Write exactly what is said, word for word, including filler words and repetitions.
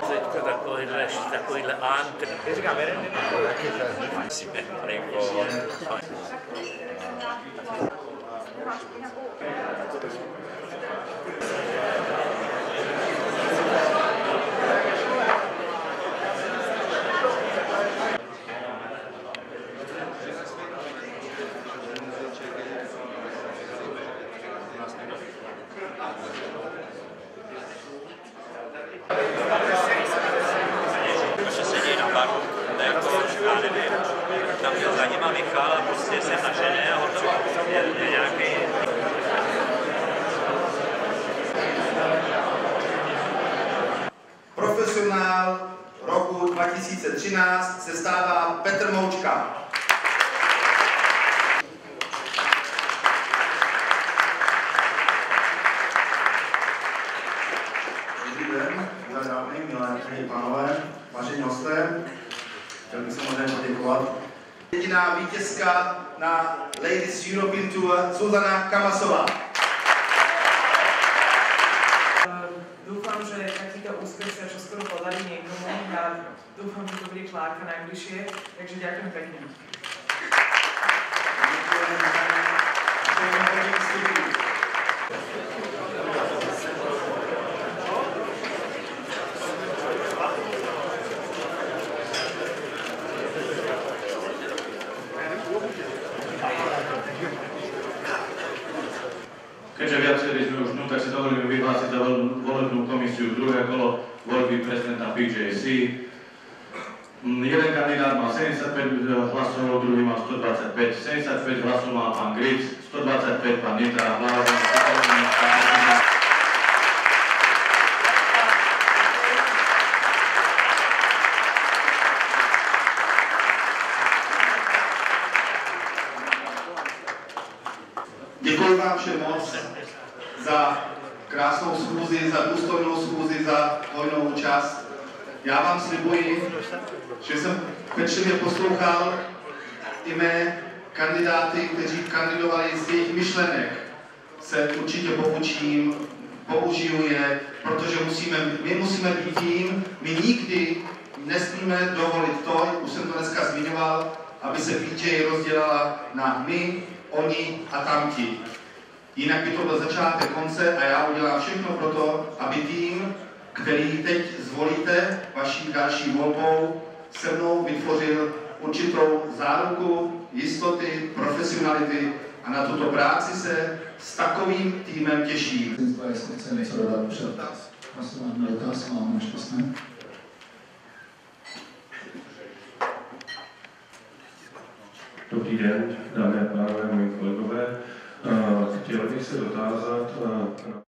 teďka takovýhle, takovýhle antr. Já říkám, jeden den taky tam byl za nima Michal a prostě jsem nažené a odcud je nějaký... Profesionál roku dva tisíce třináct se stává Petr Moučka. Dobrý den, milé milé pánové, vážení hosté. Chtěl bych samozřejmě poděkovat. Jediná vítězka na Ladies European Tour, Zuzana Kamasová. Dúfam, že takýto úspech sa čoskoro podarí niekomu. Ja dúfam, že to bude Klárka najbližšie, takže ďakujem pekne. Keďže viacerí sme už dnu, tak si dovolím vyhlásiť za volebnú komisiu druhé kolo voľby prezidenta P J C. Jeden kandidát má sedemdesiatpäť hlasov, druhý má stodvadsaťpäť. sedemdesiatpäť hlasov má pán Gric, stodvadsaťpäť pán Nitra. Děkuji vám všem moc za krásnou schůzi, za důstojnou schůzi, za hojnou účast. Já vám slibuji, že jsem pečlivě poslouchal i mé kandidáty, kteří kandidovali z jejich myšlenek. Se určitě poučím, použiju je, protože musíme, my musíme být tím, my nikdy nesmíme dovolit to, už jsem to dneska zmiňoval, aby se P J rozdělala na my, oni a tamti. Jinak by to byl začátek konce a já udělám všechno pro to, aby tým, který teď zvolíte vaší další volbou, se mnou vytvořil určitou záruku, jistoty, profesionality a na tuto práci se s takovým týmem těším. Jestli chce něco dodat před hlasování dotaz, máme šťastné. Dobrý den, dámy a pánové, moji kolegové. Chtěl bych se dotázat